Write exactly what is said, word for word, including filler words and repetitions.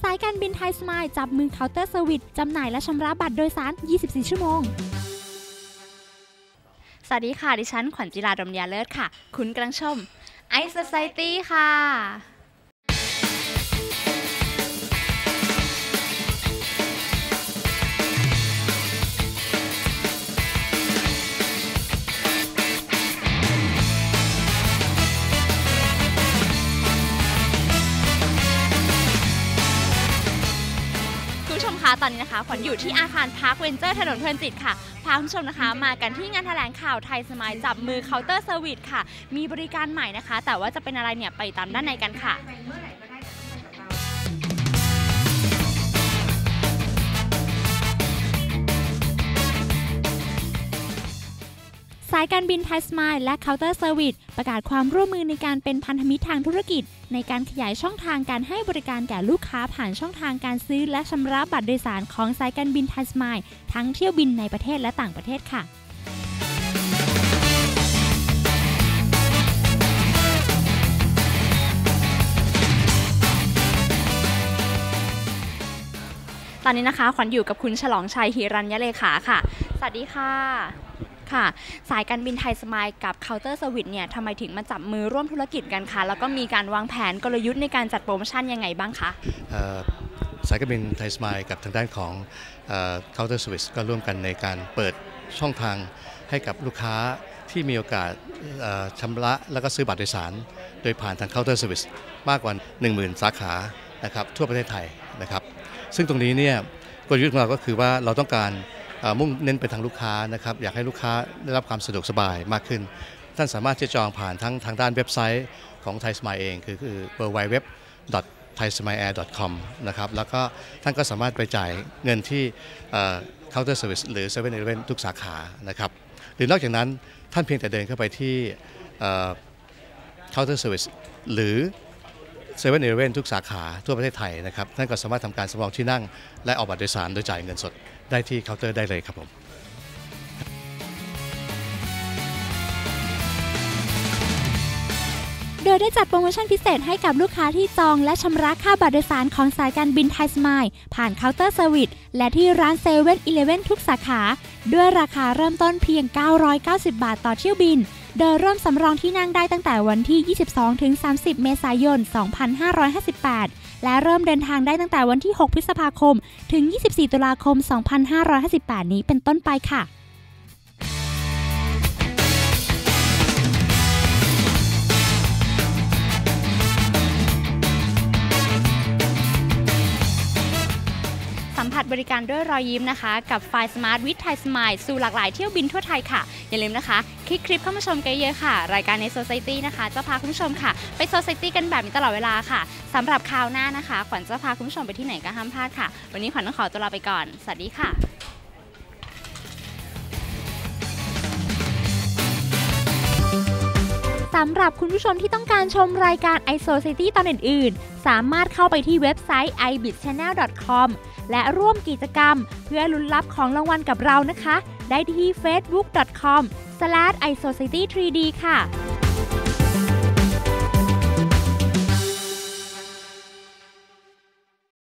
ายการบินไทยสมายจับมือเคาน์เตอร์เซอร์วิสจำหน่ายและชำระบัตรโดยสารยี่สิบสี่ชั่วโมงสวัสดีค่ะดิฉันขวัญจิราดมยาเลิศค่ะคุณกำลังชม ไอ Society ค่ะตอนนี้นะคะขวัญอยู่ที่อาคารพาร์คเวนเจอร์ถนนเพลินจิตค่ะพาคุณผู้ชมนะคะมากันที่งานแถลงข่าวไทยสมายจับมือเคาน์เตอร์เซอร์วิสค่ะมีบริการใหม่นะคะแต่ว่าจะเป็นอะไรเนี่ยไปตามด้านในกันค่ะสายการบินไทยสมายและเคาน์เตอร์เซอร์วิสประกาศความร่วมมือในการเป็นพันธมิตรทางธุรกิจในการขยายช่องทางการให้บริการแก่ลูกค้าผ่านช่องทางการซื้อและชำระบัตรโดยสารของสายการบินไทยสมายทั้งเที่ยวบินในประเทศและต่างประเทศค่ะตอนนี้นะคะขวัญอยู่กับคุณฉลองชัยหิรัญยเลขาค่ะสวัสดีค่ะค่ะสายการบินไทยสมายกับเคาน์เตอร์เซอร์วิสเนี่ยทำไมถึงมาจับมือร่วมธุรกิจกันคะแล้วก็มีการวางแผนกลยุทธ์ในการจัดโปรโมชั่นยังไงบ้างคะสายการบินไทยสมายกับทางด้านของเคาน์เตอร์เซอร์วิสก็ร่วมกันในการเปิดช่องทางให้กับลูกค้าที่มีโอกาสชำระแล้วก็ซื้อบัตรโดยสารโดยผ่านทางเคาน์เตอร์เซอร์วิสมากกว่า หนึ่งหมื่น สาขานะครับทั่วประเทศไทยนะครับซึ่งตรงนี้เนี่ยกลยุทธ์ของเราก็คือว่าเราต้องการมุ่งเน้นไปทางลูกค้านะครับอยากให้ลูกค้าได้รับความสะดวกสบายมากขึ้นท่านสามารถที่จะจองผ่านทั้งทางด้านเว็บไซต์ของไทยสมายเองคือคือ ดับเบิลยู ดับเบิลยู ดับเบิลยู ดอท ไทยสมายแอร์ ดอท คอม นะครับแล้วก็ท่านก็สามารถไปจ่ายเงินที่เคาน์เตอร์เซอร์วิสหรือ เซเว่น อีเลฟเว่น ทุกสาขานะครับหรือนอกจากนั้นท่านเพียงแต่เดินเข้าไปที่เคาน์เตอร์เซอร์วิสหรือเซเว่น อีเลฟเว่น ทุกสาขาทั่วประเทศไทยนะครับท่านก็สามารถทำการสำรองที่นั่งและออกบัตรโดยสารโดยจ่ายเงินสดได้ที่เคาน์เตอร์ได้เลยครับผมโดยได้จัดโปรโมชั่นพิเศษให้กับลูกค้าที่จองและชำระค่าบัตรโดยสารของสายการบินไทยสมายผ่านเคาน์เตอร์เซอร์วิสและที่ร้านเซเว่นอีเลฟเว่นทุกสาขาด้วยราคาเริ่มต้นเพียงเก้าร้อยเก้าสิบบาทต่อเที่ยวบินโดยเริ่มสำรองที่นั่งได้ตั้งแต่วันที่ ยี่สิบสองถึงสามสิบ เมษายน สองพันห้าร้อยห้าสิบแปด และเริ่มเดินทางได้ตั้งแต่วันที่ หก พฤษภาคม ถึง ยี่สิบสี่ ตุลาคม สองพันห้าร้อยห้าสิบแปด นี้เป็นต้นไปค่ะสัมผัสบริการด้วยรอยยิ้มนะคะกับไฟล์สมาร์ทวิทไทยสมายสู่หลากหลายเที่ยวบินทั่วไทยค่ะอย่าลืมนะคะคลิกคลิปเข้ามาชมกันเยอะค่ะรายการใน Society นะคะจะพาคุณผู้ชมค่ะไป Society กันแบบนี้ตลอดเวลาค่ะสำหรับคราวหน้านะคะขวัญจะพาคุณผู้ชมไปที่ไหนก็ห้ามพลาดค่ะวันนี้ขวัญต้องขอตัวลาไปก่อนสวัสดีค่ะสำหรับคุณผู้ชมที่ต้องการชมรายการ ไอ Society ตอนอื่นๆสามารถเข้าไปที่เว็บไซต์ ไอ บิท ชาแนล ดอท คอม และร่วมกิจกรรมเพื่อลุ้นรับของรางวัลกับเรานะคะได้ที่ เฟซบุ๊ก ดอท คอม สแลช ไอ โซ ไซตี้ ทรี ดี ค่ะ